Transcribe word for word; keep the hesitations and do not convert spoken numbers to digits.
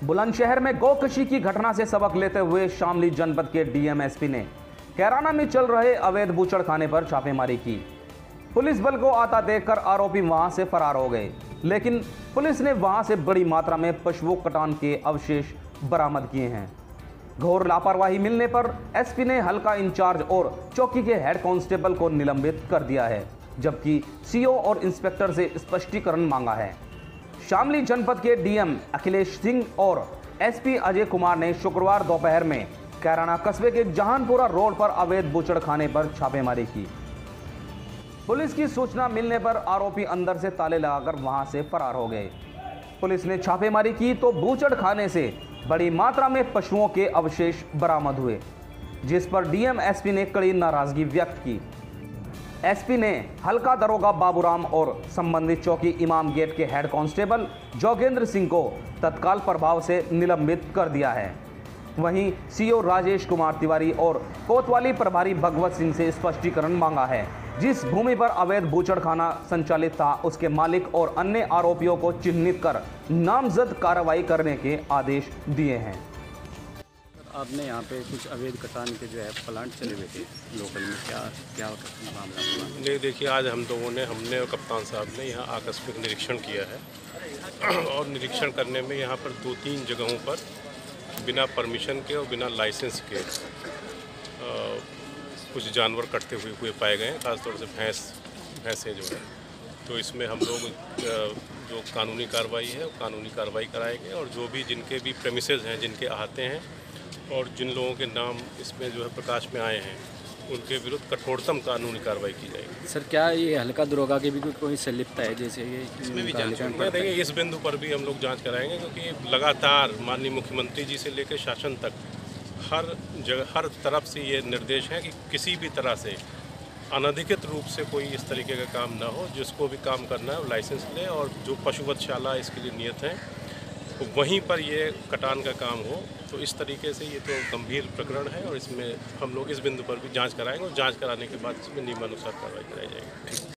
बुलंदशहर में गौकशी की घटना से सबक लेते हुए शामली जनपद के डीएम एसपी ने कैराना में चल रहे अवैध बूचड़खाने पर छापेमारी की। पुलिस बल को आता देखकर आरोपी वहां से फरार हो गए, लेकिन पुलिस ने वहां से बड़ी मात्रा में पशुओं कटान के अवशेष बरामद किए हैं। घोर लापरवाही मिलने पर एसपी ने हल्का इंचार्ज और चौकी के हेड कांस्टेबल को निलंबित कर दिया है, जबकि सीओ और इंस्पेक्टर से स्पष्टीकरण मांगा है। शामली जनपद के डीएम अखिलेश सिंह और एसपी अजय कुमार ने शुक्रवार दोपहर में कैराना कस्बे के जहानपुरा रोड पर अवैध बूचड़खाने पर छापेमारी की। पुलिस की सूचना मिलने पर आरोपी अंदर से ताले लगाकर वहां से फरार हो गए। पुलिस ने छापेमारी की तो बूचड़खाने से बड़ी मात्रा में पशुओं के अवशेष बरामद हुए, जिस पर डीएम एसपी ने कड़ी नाराजगी व्यक्त की। एसपी ने हल्का दरोगा बाबूराम और संबंधित चौकी इमाम गेट के हेड कांस्टेबल जोगेंद्र सिंह को तत्काल प्रभाव से निलंबित कर दिया है। वहीं सीओ राजेश कुमार तिवारी और कोतवाली प्रभारी भगवत सिंह से स्पष्टीकरण मांगा है। जिस भूमि पर अवैध बूचड़खाना संचालित था, उसके मालिक और अन्य आरोपियों को चिन्हित कर नामजद कार्रवाई करने के आदेश दिए हैं। आपने यहाँ पे कुछ अवैध कटान के जो है प्लांट चले हुए थे लोकल में, क्या क्या मामला हुआ? नहीं, देखिए, आज हम लोगों ने हमने और कप्तान साहब ने यहाँ आकस्मिक निरीक्षण किया है और निरीक्षण करने में यहाँ पर दो तीन जगहों पर बिना परमिशन के और बिना लाइसेंस के आ, कुछ जानवर कटते हुए हुए पाए गए हैं, खासतौर से भैंस भैंसें जो है। तो इसमें हम लोग जो कानूनी कार्रवाई है वो कानूनी कार्रवाई कराएंगे और जो भी जिनके भी प्रेमिसेस हैं, जिनके अहाते हैं और जिन लोगों के नाम इसमें जो है प्रकाश में आए हैं, उनके विरुद्ध कठोरतम कानूनी कार्रवाई की जाएगी। सर, क्या ये हल्का दरोगा के भी कोई संलिप्तता है? जैसे ये इसमें भी जांच देखिए, इस बिंदु पर भी हम लोग जांच कराएंगे, क्योंकि लगातार माननीय मुख्यमंत्री जी से लेकर शासन तक हर जगह हर तरफ से ये निर्देश है कि किसी भी तरह से अनधिकृत रूप से कोई इस तरीके का काम ना हो। जिसको भी काम करना है वो लाइसेंस ले, और जो पशुवधशाला इसके लिए नियत हैं तो वहीं पर ये कटान का काम हो। तो इस तरीके से ये तो गंभीर प्रकरण है और इसमें हम लोग इस बिंदु पर भी जांच कराएंगे और जांच कराने के बाद इसमें नियमानुसार कार्रवाई कराई जाएगी।